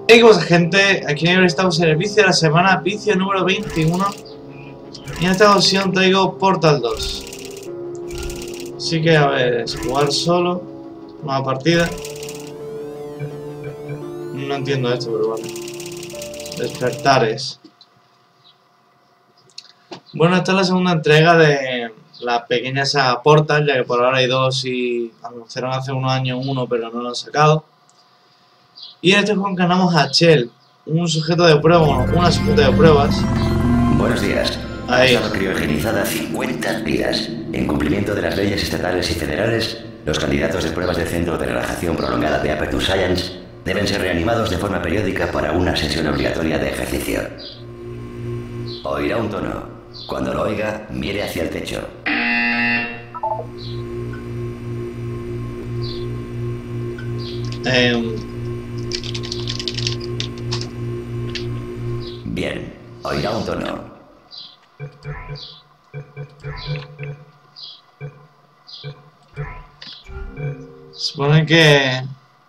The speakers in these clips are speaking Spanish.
Hey, ¿qué pasa, gente? Aquí estamos en el vicio de la semana, vicio número 21. Y en esta ocasión traigo Portal 2. Así que, a ver, es jugar solo, nueva partida. No entiendo esto, pero vale. Despertares. Bueno, esta es la segunda entrega de la pequeña saga Portal, ya que por ahora hay dos y anunciaron hace unos años uno, pero no lo han sacado. Y en este juego encarnamos a Chell, un sujeto de prueba, bueno, una sujeto de pruebas. Buenos días. Ahí. Ha estado criogenizada 50 días. En cumplimiento de las leyes estatales y federales, los candidatos de pruebas del Centro de Relajación Prolongada de Aperture Science deben ser reanimados de forma periódica para una sesión obligatoria de ejercicio. Oirá un tono. Cuando lo oiga, mire hacia el techo. Bien, oirá un tono. Supone que...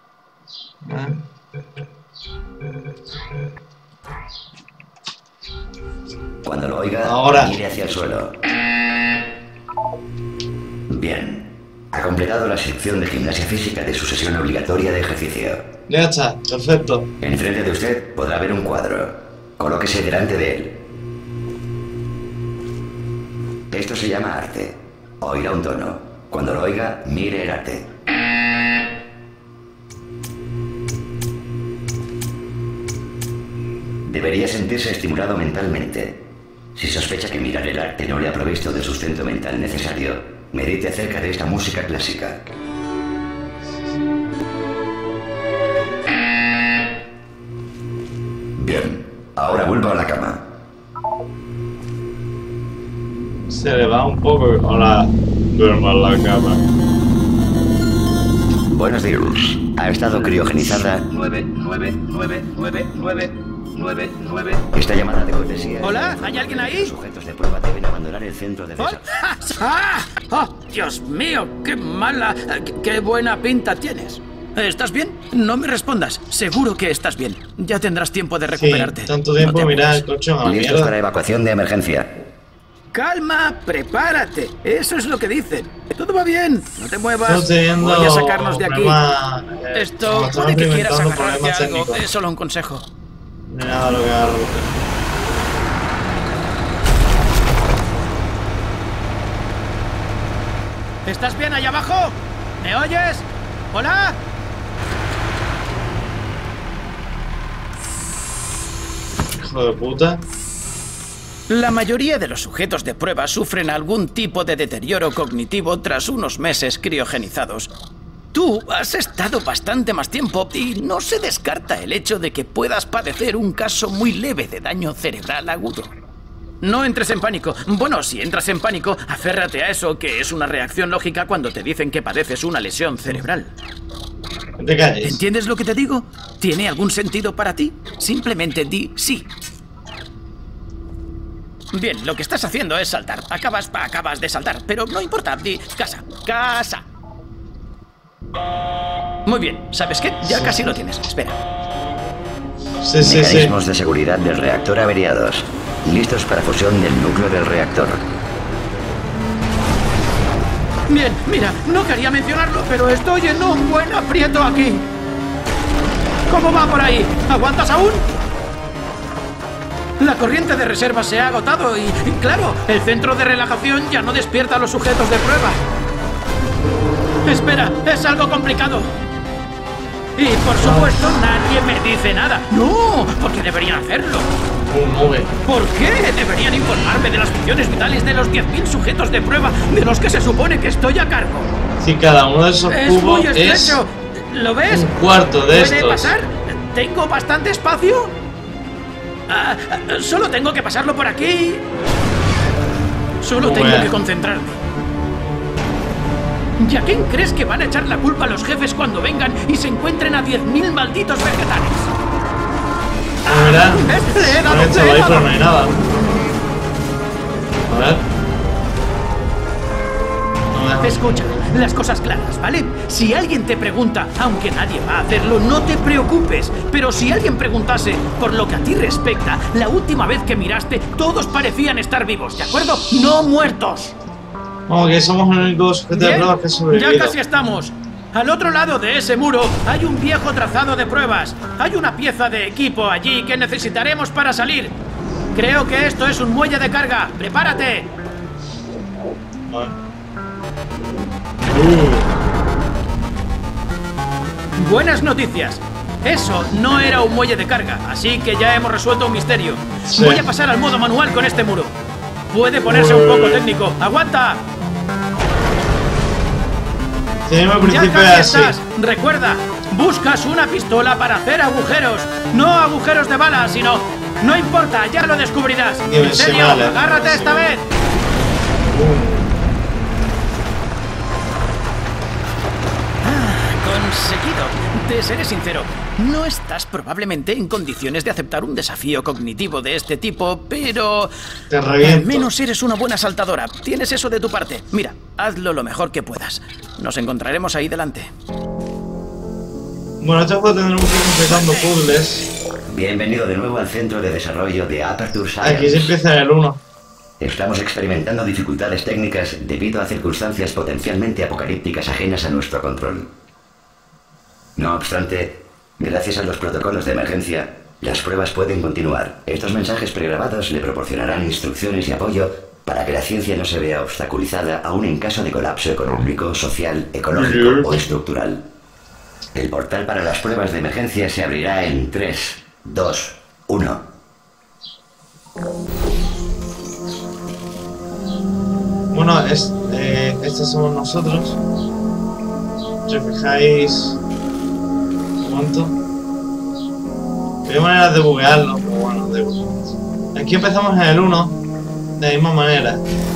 Cuando lo oiga, ahora mire hacia el suelo. Bien. Ha completado la sección de gimnasia física de su sesión obligatoria de ejercicio. Ya está, perfecto. Enfrente de usted podrá ver un cuadro. Colóquese delante de él. Esto se llama arte. Oirá un tono. Cuando lo oiga, mire el arte. Debería sentirse estimulado mentalmente. Si sospecha que mirar el arte no le ha provisto del sustento mental necesario, medite acerca de esta música clásica. Bien, ahora vuelva a la cama. Se le va un poco. Ahora duerma en la cama. Buenos días. Ha estado criogenizada. 9. Esta llamada de cortesía. ¿Hola? ¿Hay alguien ahí? Los sujetos de prueba deben abandonar el centro de ¡Oh! ¡Ah! ¡Oh, Dios mío! ¡Qué mala! ¡Qué buena pinta tienes! ¿Estás bien? No me respondas. Seguro que estás bien. Ya tendrás tiempo de recuperarte. Sí, tanto tiempo, No te mira el apures. colchón a la Listos mierda. para evacuación de emergencia. Calma, prepárate. Eso es lo que dicen. Todo va bien. No te muevas. Estamos teniendo Voy a sacarnos de aquí. problemas, Esto estamos puede que quieras experimentando agarrarte problemas algo. técnicos. Es solo un consejo. No hay nada lo que agarro. ¿Estás bien allá abajo? ¿Me oyes? ¿Hola? Hijo de puta. La mayoría de los sujetos de prueba sufren algún tipo de deterioro cognitivo tras unos meses criogenizados. Tú has estado bastante más tiempo y no se descarta el hecho de que puedas padecer un caso muy leve de daño cerebral agudo. No entres en pánico. Bueno, si entras en pánico, aférrate a eso, que es una reacción lógica cuando te dicen que padeces una lesión cerebral. No te calles. ¿Entiendes lo que te digo? ¿Tiene algún sentido para ti? Simplemente di sí. Bien, lo que estás haciendo es saltar. Acabas de saltar, pero no importa. Di casa. Casa. Muy bien. ¿Sabes qué? Ya casi lo tienes. Espera. Sí. Mecanismos de seguridad del reactor averiados. Listos para fusión del núcleo del reactor. Bien, mira, no quería mencionarlo, pero estoy en un buen aprieto aquí. ¿Cómo va por ahí? ¿Aguantas aún? La corriente de reserva se ha agotado y, claro, el centro de relajación ya no despierta a los sujetos de prueba. Espera, es algo complicado. Y, por supuesto, nadie me dice nada. No, porque deberían hacerlo. ¿Por qué deberían informarme de las funciones vitales de los 10.000 sujetos de prueba de los que se supone que estoy a cargo? Si cada uno de esos Es cubos muy es estrecho. ¿Lo ves? un cuarto de ¿Puede estos. pasar? ¿Tengo bastante espacio? Solo tengo que pasarlo por aquí. Solo tengo que concentrarme. ¿Y a quién crees que van a echar la culpa a los jefes cuando vengan y se encuentren a 10.000 malditos vegetales? Mira, Le he dado, han hecho le he ahí, dado. pero no hay nada. A ver. Escucha, las cosas claras, ¿vale? Si alguien te pregunta, aunque nadie va a hacerlo, no te preocupes. Pero si alguien preguntase, por lo que a ti respecta, la última vez que miraste, todos parecían estar vivos, ¿de acuerdo? No muertos. Como que somos el único sujeto de pruebas que ha sobrevivido. Ya casi estamos. Al otro lado de ese muro hay un viejo trazado de pruebas. Hay una pieza de equipo allí que necesitaremos para salir. Creo que esto es un muelle de carga. ¡Prepárate! Vale. Buenas noticias. Eso no era un muelle de carga, así que ya hemos resuelto un misterio. Sí. Voy a pasar al modo manual con este muro. Puede ponerse un poco técnico. ¡Aguanta! Sí, al Ya principio casi es así. estás. Recuerda, buscas una pistola para hacer agujeros. No agujeros de balas, sino... No importa, ya lo descubrirás. En serio, Dimensional, agárrate esta vez. Conseguido. Te seré sincero, no estás probablemente en condiciones de aceptar un desafío cognitivo de este tipo, pero... Te Al reviento. menos eres una buena saltadora. Tienes eso de tu parte. Mira, hazlo lo mejor que puedas. Nos encontraremos ahí delante. Bueno, este juego tendremos que ir completando puzzles. Bienvenido de nuevo al centro de desarrollo de Aperture Science. Aquí se empieza en el 1. Estamos experimentando dificultades técnicas debido a circunstancias potencialmente apocalípticas ajenas a nuestro control. No obstante, gracias a los protocolos de emergencia, las pruebas pueden continuar. Estos mensajes pregrabados le proporcionarán instrucciones y apoyo para que la ciencia no se vea obstaculizada aún en caso de colapso económico, social, ecológico o estructural. El portal para las pruebas de emergencia se abrirá en 3, 2, 1. Bueno, estos somos nosotros. Si os fijáis... Un momento. Hay maneras de buguearlo, pero bueno, da igual. Aquí empezamos en el 1, de la misma manera.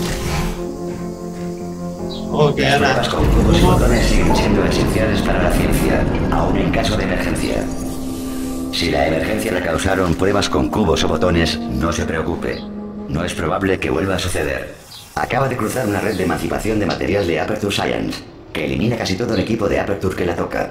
Ok, Las ahora... pruebas con cubos y botones siguen siendo esenciales para la ciencia, aún en caso de emergencia. Si la emergencia la causaron pruebas con cubos o botones, no se preocupe. No es probable que vuelva a suceder. Acaba de cruzar una red de emancipación de material de Aperture Science, que elimina casi todo el equipo de Aperture que la toca.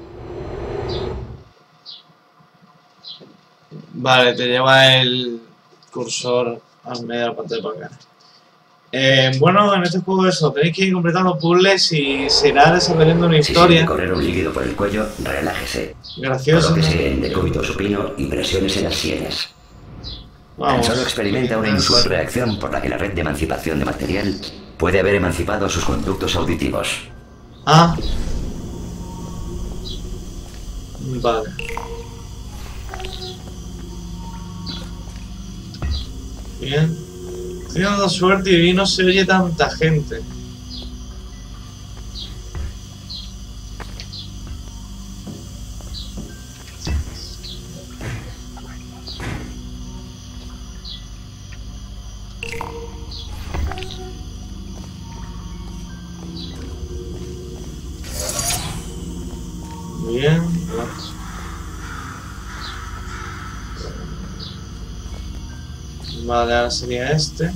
Vale, te lleva el cursor al medio de la pantalla para acá. Bueno, en este juego eso, tenéis que ir completando puzzles y se irá desarrollando una Si historia. siente correr un líquido por el cuello, relájese. Graciosa. Colóquese en decúbito supino y presiones en las sienes. Tan Vamos. solo experimenta una inusual reacción por la que la red de emancipación de material puede haber emancipado sus conductos auditivos. Ah. Vale. Bien. Estoy dando suerte y no se oye tanta gente. Bien. Vamos. Vale, ahora sería este.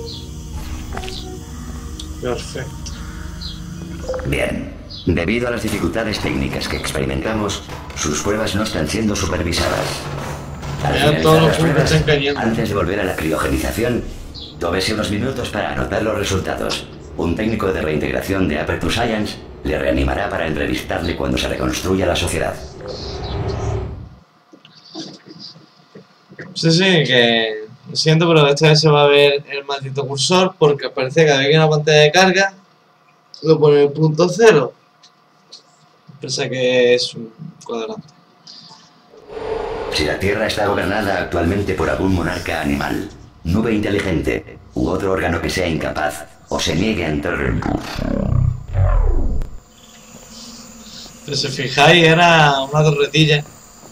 Perfecto. Bien. Debido a las dificultades técnicas que experimentamos, sus pruebas no están siendo supervisadas. Al Ya finalizar todos los las puntos pruebas, están cayendo. antes de volver a la criogenización, tómese unos minutos para anotar los resultados. Un técnico de reintegración de Aperture Science le reanimará para entrevistarle cuando se reconstruya la sociedad. Sí, que lo siento, pero esta vez se va a ver el maldito cursor porque parece que cada vez que hay una pantalla de carga lo pone en punto cero. Piensa que es un cuadrante. Si la Tierra está gobernada actualmente por algún monarca animal, nube inteligente u otro órgano que sea incapaz o se niegue a entrar. Pero si os fijáis, era una torretilla.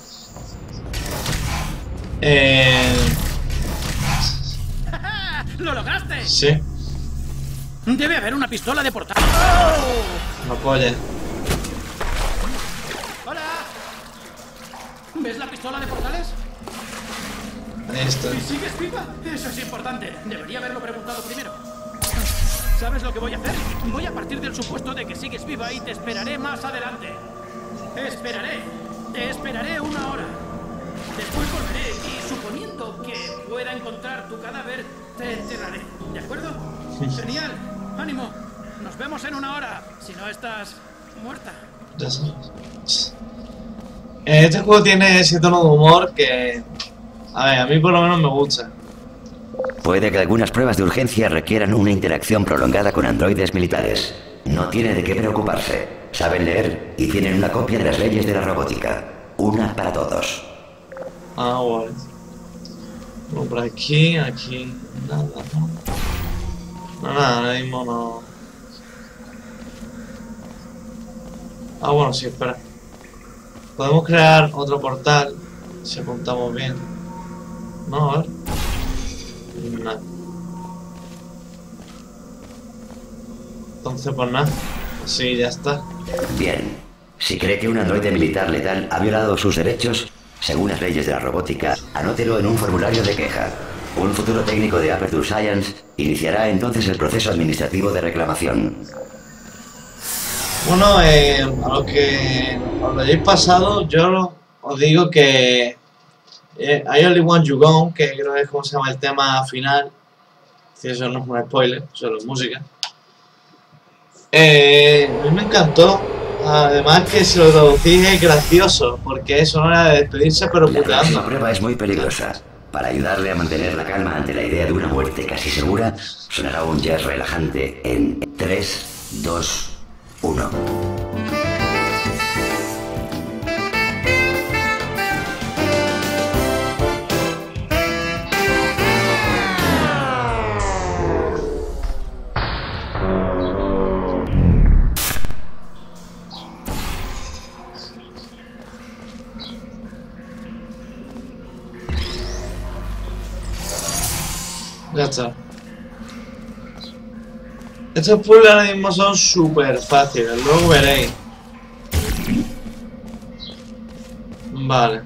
¡Lo lograste! Sí, Debe haber una pistola de portal. una polla. ¡Hola! ¿Ves la pistola de portales? Ahí está. ¿Y sigues viva? Eso es importante. Debería haberlo preguntado primero. ¿Sabes lo que voy a hacer? Voy a partir del supuesto de que sigues viva y te esperaré más adelante. Te esperaré 1 hora. Después volveré y, suponiendo que pueda encontrar tu cadáver, te enterraré. ¿De acuerdo? Genial. ¡Ánimo! Nos vemos en 1 hora. Si no estás muerta. Ya sabes. Este juego tiene ese tono de humor que... A ver, a mí por lo menos me gusta. Puede que algunas pruebas de urgencia requieran una interacción prolongada con androides militares. No tiene de qué preocuparse. Saben leer y tienen una copia de las leyes de la robótica. Una para todos. Ah, vale. Bueno, por aquí, nada, ¿no? No, nada, ahora mismo no. Ah, bueno, sí, espera. Podemos crear otro portal si apuntamos bien. No, a ver. Nada. Entonces, pues nada. Sí, ya está. Bien. Si cree que un androide militar letal ha violado sus derechos, según las leyes de la robótica, anótelo en un formulario de queja. Un futuro técnico de Aperture Science iniciará entonces el proceso administrativo de reclamación. Bueno, a lo que os lo hayáis pasado, yo os digo que I Only Want You Gone, que creo que es como se llama el tema final. Si eso no es un spoiler, solo es música. A mí me encantó. Además que si lo traducís es gracioso, porque eso no era de despedirse pero La próxima puteando. prueba es muy peligrosa. Para ayudarle a mantener la calma ante la idea de una muerte casi segura, sonará un jazz relajante en 3, 2, 1. Ya está. Estos puzzles ahora mismo son súper fáciles, luego veréis. Vale.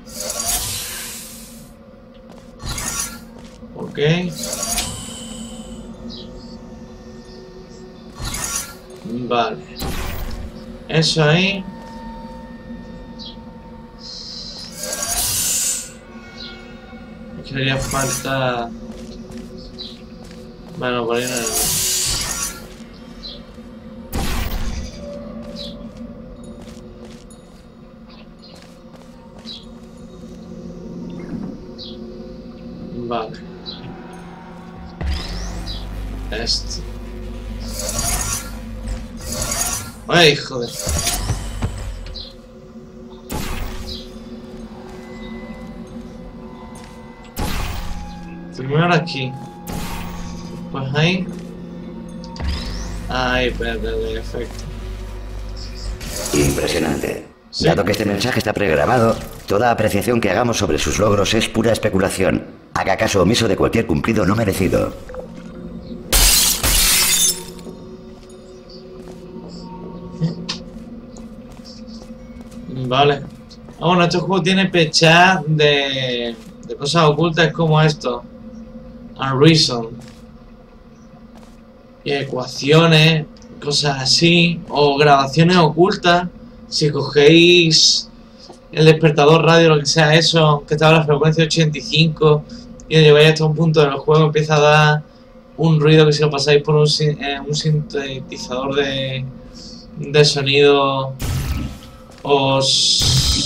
Ok. Vale. Eso ahí. Es que haría falta... Bueno, por ahí no. Vale. Este. Ay, joder. Primero aquí. Pues ahí. Ahí, espérate, el efecto. Impresionante. Sí. Dado que este mensaje está pregrabado, toda apreciación que hagamos sobre sus logros es pura especulación. Haga caso omiso de cualquier cumplido no merecido. Vale. Ah, bueno, este juego tiene pechas de cosas ocultas como esto. Unreason. Y ecuaciones, cosas así. O grabaciones ocultas. Si cogéis el despertador radio, lo que sea eso, que está a la frecuencia 85 y lo lleváis hasta un punto del juego, empieza a dar un ruido que si lo pasáis por un sintetizador de sonido os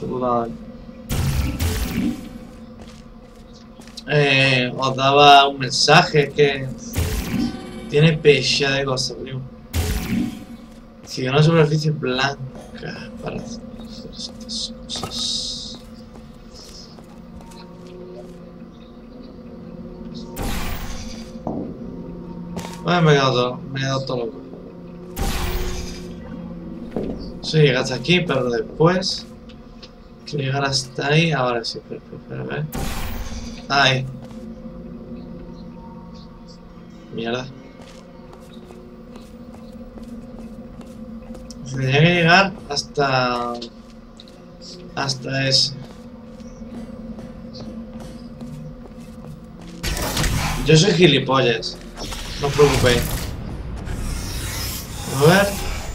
daba un mensaje que tiene pecha de cosas, primo. Si una superficie blanca para hacer estas cosas. Bueno, me he quedado todo loco. Sí, llega hasta aquí, pero después que llegar hasta ahí, ahora sí, espera, a ver. Ahí. Mierda. Tendría que llegar hasta ese. Yo soy gilipollas, no os preocupéis. A ver.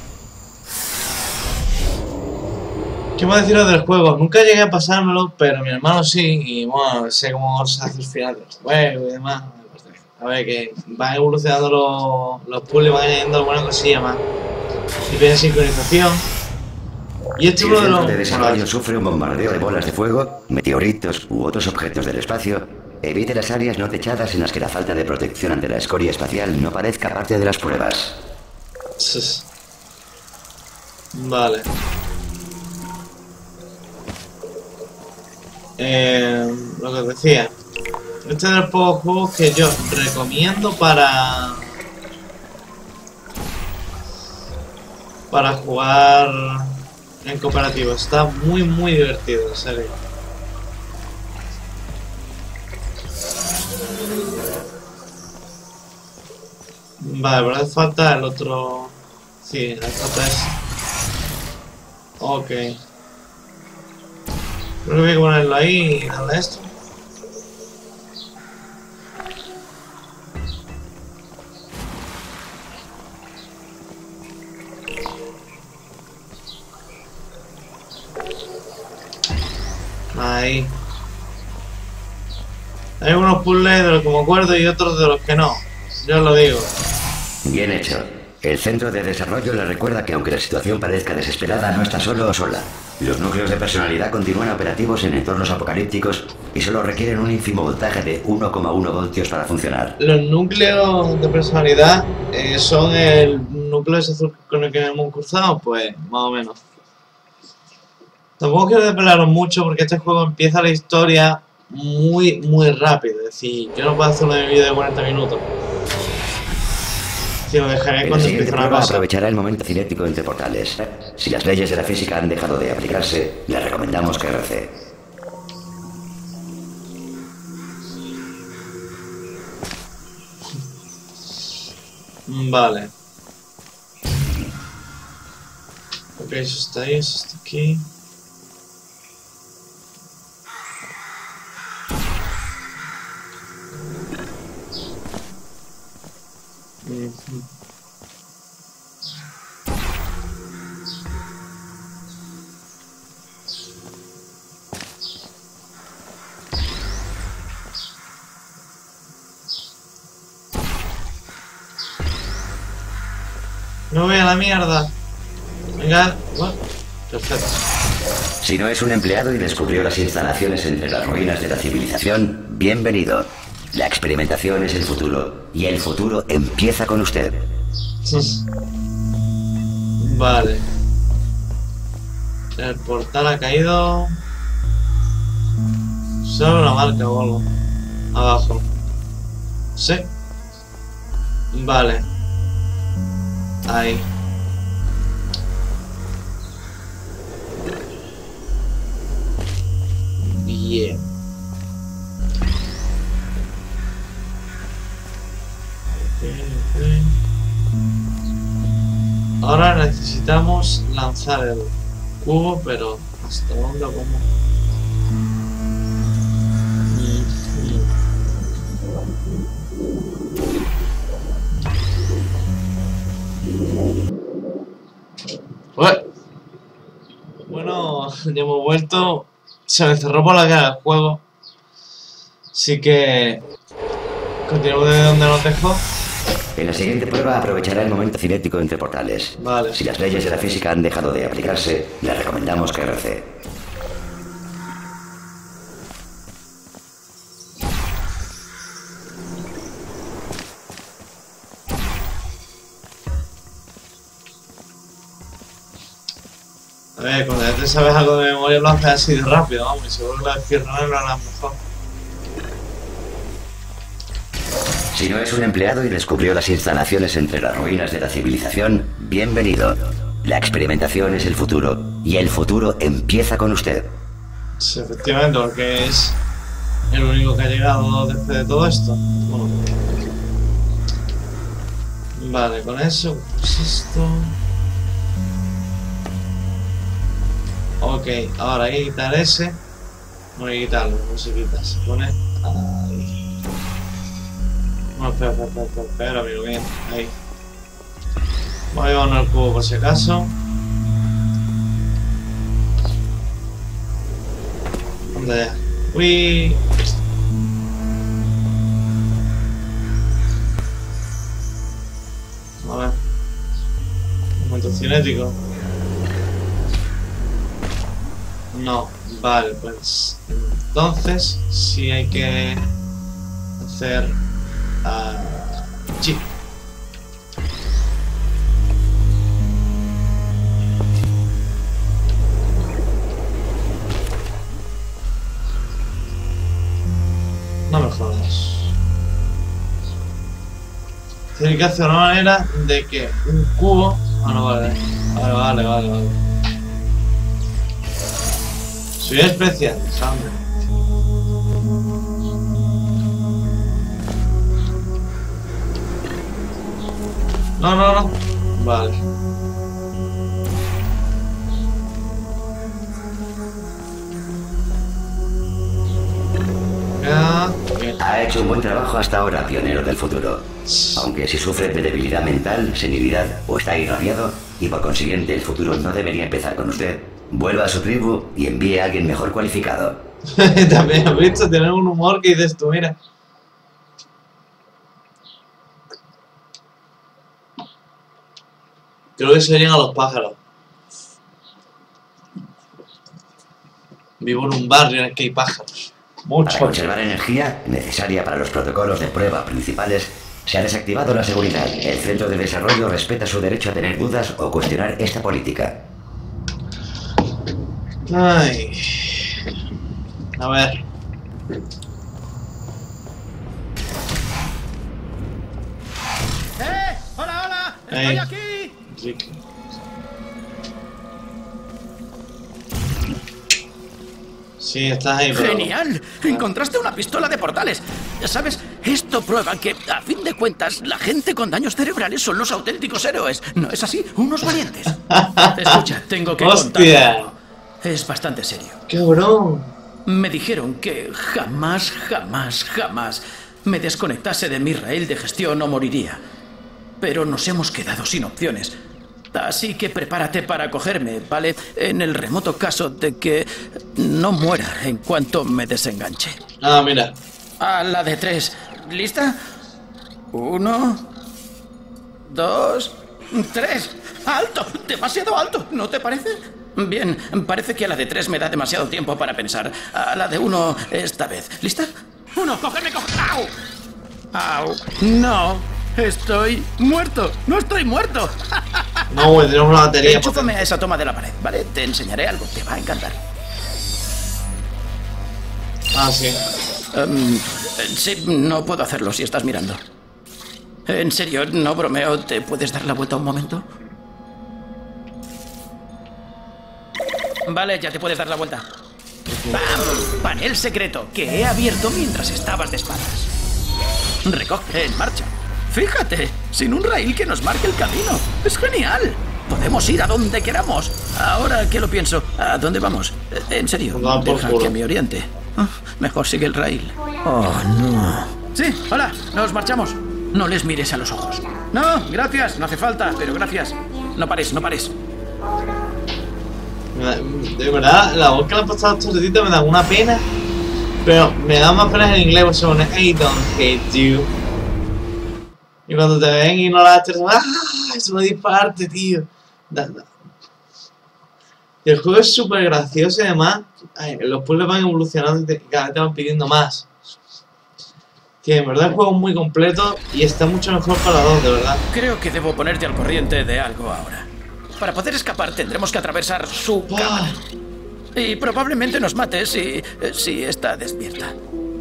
¿Qué más deciros del juego? Nunca llegué a pasármelo, pero mi hermano sí. Y bueno, sé cómo se hace el final del juego y demás. A ver, que van evolucionando los puzzles, van añadiendo alguna cosilla más. Y piden sincronización. Y este Si es uno el de centro los... de desarrollo sufre un bombardeo de bolas de fuego, meteoritos u otros objetos del espacio, evite las áreas no techadas en las que la falta de protección ante la escoria espacial no parezca parte de las pruebas. Vale. Lo que os decía. Este es de los pocos juegos que yo recomiendo para jugar en cooperativo. Está muy divertido, en serio. Vale, pero hace falta el otro... Sí, hace falta ese. Ok. Creo que voy a ponerlo ahí y darle esto. Ahí. Hay algunos puzzles de los que me acuerdo y otros de los que no. Yo os lo digo. Bien hecho. El centro de desarrollo le recuerda que aunque la situación parezca desesperada, no está solo o sola. Los núcleos de personalidad continúan operativos en entornos apocalípticos y solo requieren un ínfimo voltaje de 1,1 voltios para funcionar. Los núcleos de personalidad son el núcleo ese azul con el que hemos cruzado, pues más o menos. Tampoco quiero desvelaros mucho porque este juego empieza la historia muy rápido. Es decir, yo no puedo hacer un vídeo de 40 minutos. Si lo dejaré cuando empiece una cosa. Aprovechará el momento cinético entre portales. Si las leyes de la física han dejado de aplicarse, le recomendamos que rece. Vale. Ok, eso está ahí, eso está aquí. No voy a la mierda. Venga, bueno, perfecto. Si no es un empleado y descubrió las instalaciones entre las ruinas de la civilización, bienvenido. La experimentación es el futuro, y el futuro empieza con usted. Vale. El portal ha caído. Solo una marca o algo. Abajo. Sí. Vale. Ahí. Bien. Okay. Ahora necesitamos lanzar el cubo, pero ¿hasta dónde o cómo? Bueno, ya hemos vuelto. Se me cerró por la cara el juego. Así que continuamos desde donde nos dejó. En la siguiente prueba aprovechará el momento cinético entre portales. Vale. Si las leyes de la física han dejado de aplicarse, le recomendamos que rece. A ver, cuando ya te sabes algo de memoria lo haces así de rápido, vamos, y seguro que la izquierda lo harás mejor. Si no es un empleado y descubrió las instalaciones entre las ruinas de la civilización, bienvenido. La experimentación es el futuro, y el futuro empieza con usted. Sí, efectivamente, porque es el único que ha llegado después de todo esto. Bueno. Vale, con eso, pues esto... Ok, ahora hay que quitar ese. No hay que quitarlo, no se quita, se pone ahí. No, espera, amigo mío, ahí. Voy a llevarnos el cubo por si acaso. ¿Dónde? Uy. A ver. Momento cinético. No, vale, pues entonces sí hay que hacer sí. No me jodas. Tiene que hacer una manera de que un cubo... Ah, no, vale. Vale. Soy especial, hombre. No. Vale. Ha hecho un buen trabajo hasta ahora, pionero del futuro. Aunque si sufre de debilidad mental, senilidad o está irradiado, y por consiguiente el futuro no debería empezar con usted, vuelva a su tribu y envíe a alguien mejor cualificado. También has visto tener un humor que dices tú, mira. Creo que se oyen a los pájaros. Vivo en un barrio en el que hay pájaros. Para conservar energía necesaria para los protocolos de prueba principales, se ha desactivado la seguridad. El Centro de Desarrollo respeta su derecho a tener dudas o cuestionar esta política. Ay. A ver. ¡Hola! Hey. ¡Estoy aquí! Rick. Sí, estás ahí, pero... ¡Genial! Encontraste una pistola de portales. ¿Sabes? Esto prueba que, a fin de cuentas, la gente con daños cerebrales son los auténticos héroes. ¿No es así? Unos valientes. Escucha, tengo que ¡Hostia! contar. Es bastante serio. ¡Cabrón! Me dijeron que jamás me desconectase de mi raíl de gestión o moriría. Pero nos hemos quedado sin opciones. Así que prepárate para cogerme, ¿vale? En el remoto caso de que no muera en cuanto me desenganche. Ah, mira. A la de 3. ¿Lista? 1, 2, 3. ¡Alto! ¡Demasiado alto! ¿No te parece? Bien, parece que a la de 3 me da demasiado tiempo para pensar. A la de 1 esta vez. ¿Lista? 1, cógeme. ¡Au! ¡Au! No, estoy muerto. ¡No estoy muerto! No, güey, tenemos una batería. Enchúfame a esa toma de la pared, ¿vale? Te enseñaré algo, te va a encantar. Ah, sí. Sí, no puedo hacerlo si estás mirando. En serio, no bromeo. ¿Te puedes dar la vuelta un momento? Vale, ya te puedes dar la vuelta. ¡Bam! Panel secreto que he abierto mientras estabas de espaldas. Recoge en marcha. Fíjate, sin un raíl que nos marque el camino. ¡Es genial! Podemos ir a donde queramos. Ahora que lo pienso, ¿a dónde vamos? En serio, deja que me oriente. Mejor sigue el raíl. Oh, no. Sí, hola, nos marchamos. No les mires a los ojos. No, gracias, no hace falta, pero gracias. No pares. De verdad, la voz que le han pasado a estos ratitos me da una pena. Pero me da más pena en inglés, porque se pone I don't hate you. Y cuando te ven y no la haces, es una disparate, tío. Y el juego es súper gracioso y además los puzzles van evolucionando y cada vez te van pidiendo más. Que en verdad el juego es muy completo y está mucho mejor para dos, de verdad. Creo que debo ponerte al corriente de algo ahora. Para poder escapar tendremos que atravesar su cámara. Y probablemente nos mate si está despierta.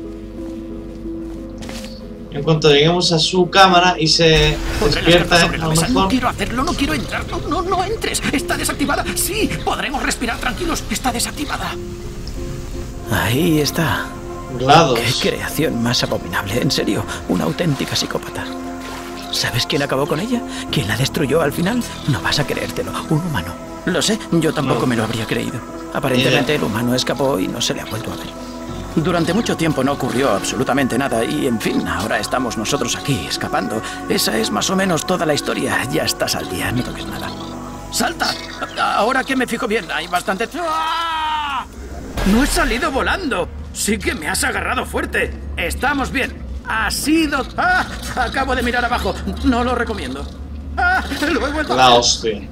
En cuanto lleguemos a su cámara y se despierta, sobre la mesa. No quiero hacerlo, no quiero entrar. No entres. Está desactivada. Sí, podremos respirar tranquilos. Está desactivada. Ahí está. GLaDOS. Qué creación más abominable. En serio, una auténtica psicópata. ¿Sabes quién acabó con ella? ¿Quién la destruyó al final? No vas a creértelo. Un humano. Lo sé, yo tampoco me lo habría creído. Aparentemente el humano escapó y no se le ha vuelto a ver. Durante mucho tiempo no ocurrió absolutamente nada y, en fin, ahora estamos nosotros aquí, escapando. Esa es más o menos toda la historia. Ya estás al día, no toques nada. ¡Salta! Ahora que me fijo bien, hay bastante... ¡Ah! ¡No he salido volando! Sí que me has agarrado fuerte. Estamos bien. Ha sido... ¡Ah! Acabo de mirar abajo. No lo recomiendo. ¡Ah! Lo he vuelto a... La hostia.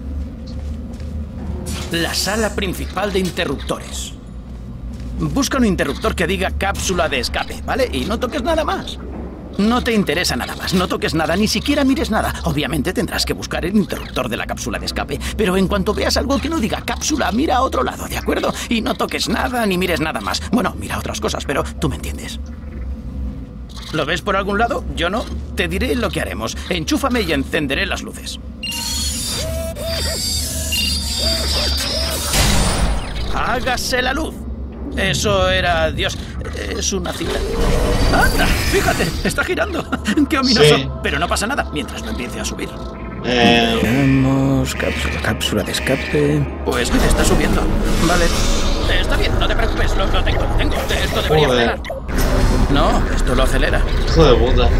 La sala principal de interruptores. Busca un interruptor que diga cápsula de escape, ¿vale? Y no toques nada más. No te interesa nada más, no toques nada, ni siquiera mires nada. Obviamente tendrás que buscar el interruptor de la cápsula de escape, pero en cuanto veas algo que no diga cápsula, mira a otro lado, ¿de acuerdo? Y no toques nada ni mires nada más. Bueno, mira otras cosas, pero tú me entiendes. ¿Lo ves por algún lado? Yo no. Te diré lo que haremos. Enchúfame y encenderé las luces. ¡Hágase la luz! Eso era... Dios, es una cita. ¡Anda! Fíjate, está girando. ¡Qué ominoso! Sí. Pero no pasa nada mientras no empiece a subir. Veamos... cápsula de escape... Pues está subiendo. Vale. Está bien, no te preocupes, lo tengo. Esto debería acelerar. No, esto lo acelera. Hijo de puta.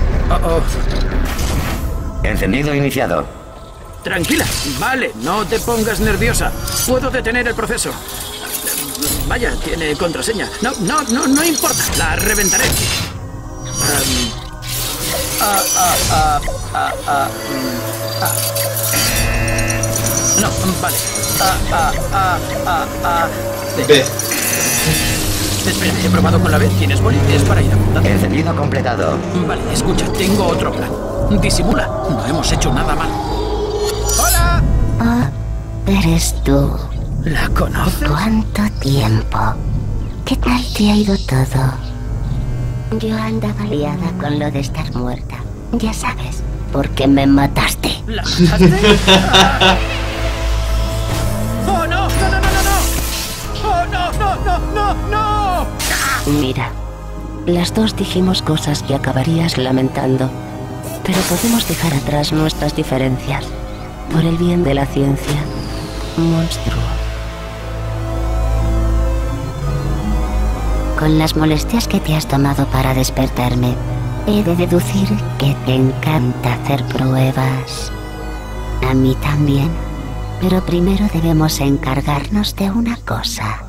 Encendido iniciado. Tranquila, vale, no te pongas nerviosa. Puedo detener el proceso. Vaya, tiene contraseña. No importa, la reventaré. No, vale. B. Espera, he probado con la B. ¿Tienes boli? Es para ir apuntando. Encendido completado. Vale, escucha, tengo otro plan. Disimula, no hemos hecho nada mal. ¡Hola! Ah, eres tú. ¿La conoces? ¿Cuánto tiempo? ¿Qué tal te ha ido todo? Yo andaba liada con lo de estar muerta. Ya sabes, porque me mataste. ¿La mataste? ¡Oh, no! ¡Oh, no! Mira, las dos dijimos cosas que acabarías lamentando. Pero podemos dejar atrás nuestras diferencias. Por el bien de la ciencia. Monstruo. Con las molestias que te has tomado para despertarme, he de deducir que te encanta hacer pruebas. A mí también. Pero primero debemos encargarnos de una cosa.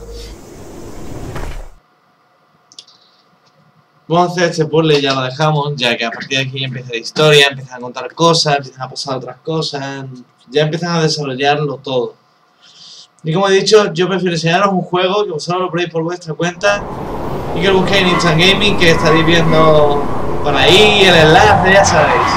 Vamos a hacer este puzzle y ya lo dejamos, ya que a partir de aquí ya empieza la historia, empiezan a contar cosas, empiezan a pasar otras cosas, ya empiezan a desarrollarlo todo. Y como he dicho, yo prefiero enseñaros un juego que vosotros lo probéis por vuestra cuenta y que lo busquéis en Instant Gaming, que estaréis viendo por ahí el enlace, ya sabéis.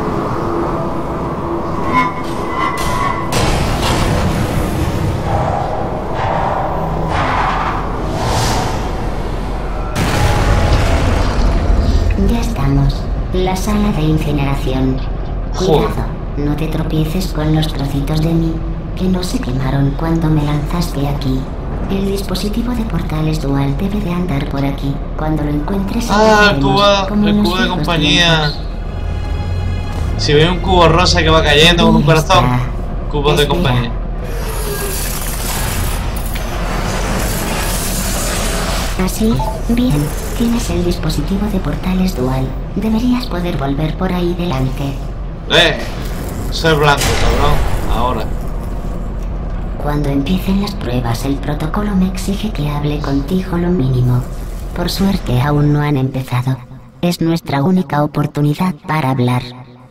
Ya estamos. La sala de incineración. Cuidado, no te tropieces con los trocitos de mí que no se quemaron cuando me lanzaste aquí. El dispositivo de portales dual debe de andar por aquí. Cuando lo encuentres... El cubo de compañía. Si ve un cubo rosa que va cayendo con un corazón, cubos de compañía. Así, bien, tienes el dispositivo de portales dual. Deberías poder volver por ahí delante. Soy blanco, cabrón. Ahora. Cuando empiecen las pruebas, el protocolo me exige que hable contigo lo mínimo. Por suerte, aún no han empezado. Es nuestra única oportunidad para hablar.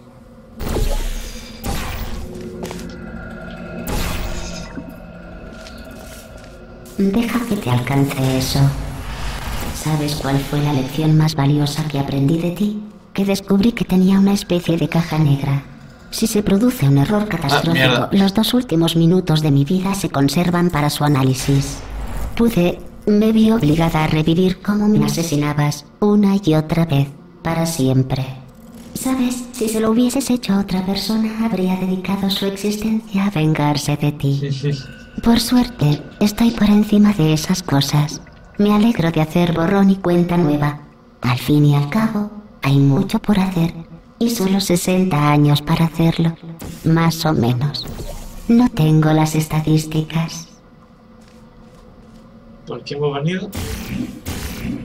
Deja que te alcance eso. ¿Sabes cuál fue la lección más valiosa que aprendí de ti? Que descubrí que tenía una especie de caja negra. Si se produce un error catastrófico, los 2 últimos minutos de mi vida se conservan para su análisis. Me vi obligada a revivir cómo me asesinabas una y otra vez, para siempre. ¿Sabes? Si se lo hubieses hecho a otra persona, habría dedicado su existencia a vengarse de ti. Por suerte, estoy por encima de esas cosas. Me alegro de hacer borrón y cuenta nueva. Al fin y al cabo, hay mucho por hacer. Y solo 60 años para hacerlo. Más o menos. No tengo las estadísticas. ¿Por qué hemos venido?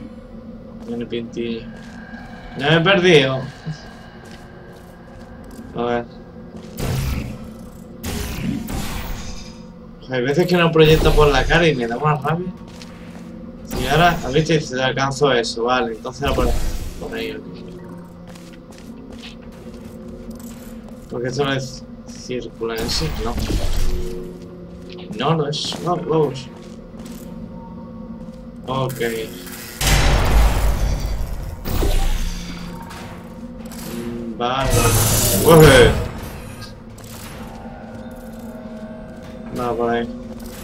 Tiene pintillo. Ya me he perdido. A ver. Hay veces que no proyecta por la cara y me da más rabia. Y ahora, ¿has visto? Si alcanzo eso, vale. Entonces era por ahí. Porque esto no es circular en sí, no. No, no es. No, vamos. Ok. Vale. ¡Uy! No, por ahí.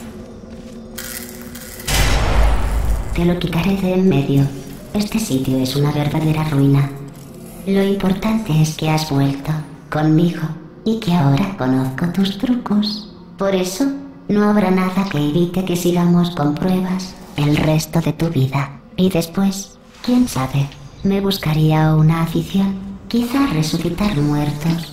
Te lo quitaré de en medio. Este sitio es una verdadera ruina. Lo importante es que has vuelto conmigo y que ahora conozco tus trucos. Por eso, no habrá nada que evite que sigamos con pruebas el resto de tu vida. Y después, quién sabe, me buscaría una afición. Quizá resucitar muertos.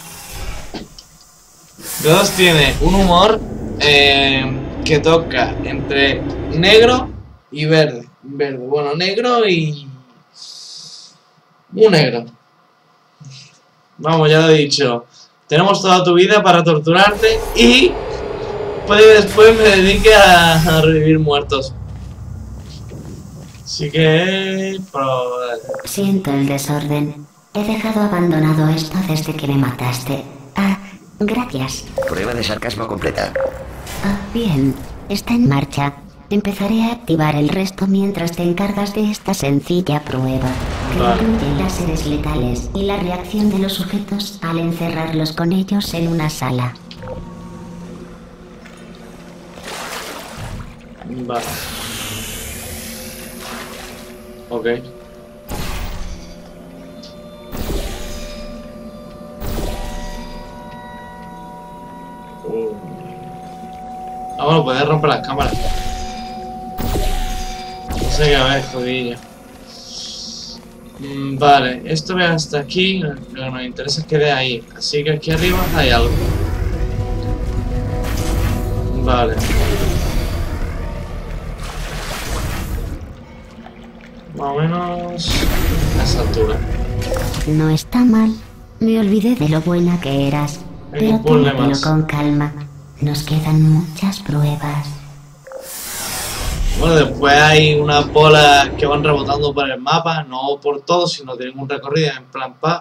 Dos tiene un humor que toca entre negro y verde. Bueno, negro y... muy negro. Vamos, ya lo he dicho. Tenemos toda tu vida para torturarte y puede que después me dedique a revivir muertos. Así que... Siento el desorden. He dejado abandonado esto desde que me mataste. Ah, gracias. Prueba de sarcasmo completa. Ah, bien. Está en marcha. Empezaré a activar el resto mientras te encargas de esta sencilla prueba. Que incluye láseres letales y la reacción de los sujetos al encerrarlos con ellos en una sala. Vale. Ok. Ah, bueno, puedes romper las cámaras. No sé qué, a ver, jodilla. Vale, esto ve hasta aquí. Lo que nos interesa es que de ahí. Así que aquí arriba hay algo. Vale. Más o menos a esa altura. No está mal. Me olvidé de lo buena que eras. Pero tómatelo con calma. Nos quedan muchas pruebas. Bueno, después hay unas bolas que van rebotando por el mapa, no por todo, sino tienen un recorrido en plan pa.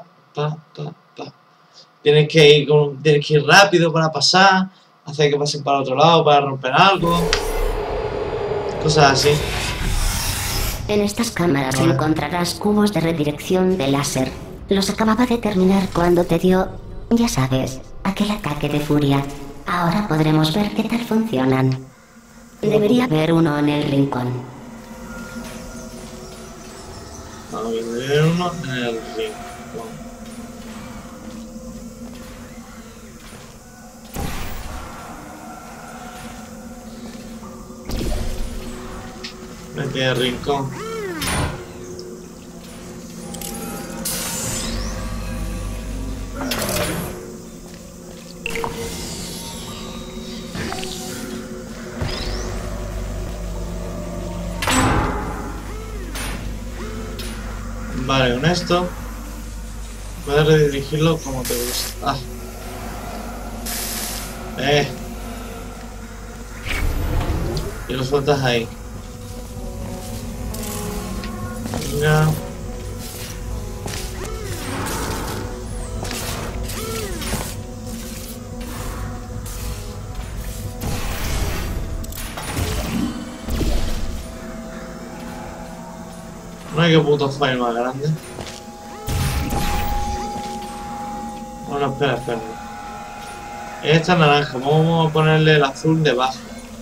Tienes que ir rápido para pasar, hacer que pasen para otro lado para romper algo, cosas así. En estas cámaras encontrarás cubos de redirección de láser. Los acababa de terminar cuando te dio, ya sabes, aquel ataque de furia. Ahora podremos ver qué tal funcionan. Debería haber uno en el rincón. Debería haber uno en el rincón. Aquí en el rincón. Vale, con esto puedes redirigirlo como te gusta. Ah. Y lo sueltas ahí. Venga. No hay que puto file más grande. Bueno, espera. Esta naranja, vamos a ponerle el azul debajo.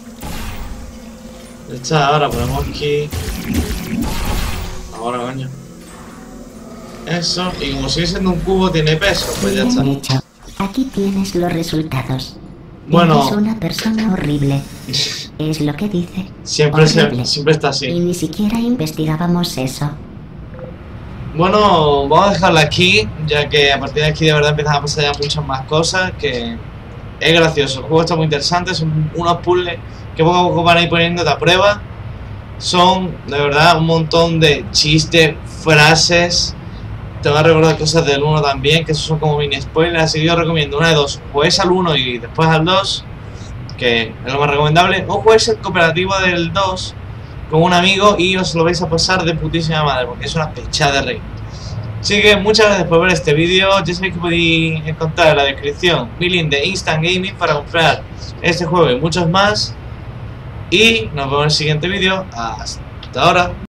Esta ahora ponemos aquí. Ahora, coño. Eso, y como sigue siendo un cubo, tiene peso, pues ya está. Bien hecho. Aquí tienes los resultados. Bueno. Es una persona horrible. Es lo que dice. Siempre está así. Y ni siquiera investigábamos eso. Bueno, vamos a dejarla aquí, ya que a partir de aquí de verdad empiezan a pasar ya muchas más cosas, que es gracioso. El juego está muy interesante, son unos puzzles que poco a poco van a ir poniéndote a prueba. son de verdad un montón de chistes, frases. Te van a recordar cosas del 1 también, que esos son como mini spoilers. Así que yo recomiendo una de dos: juegues al 1 y después al 2, que es lo más recomendable, o juegues el cooperativo del 2 con un amigo y os lo vais a pasar de putísima madre, porque es una pechada de rey. Así que muchas gracias por ver este vídeo. Ya sabéis que podéis encontrar en la descripción mi link de Instant Gaming para comprar este juego y muchos más. Y nos vemos en el siguiente vídeo. Hasta ahora.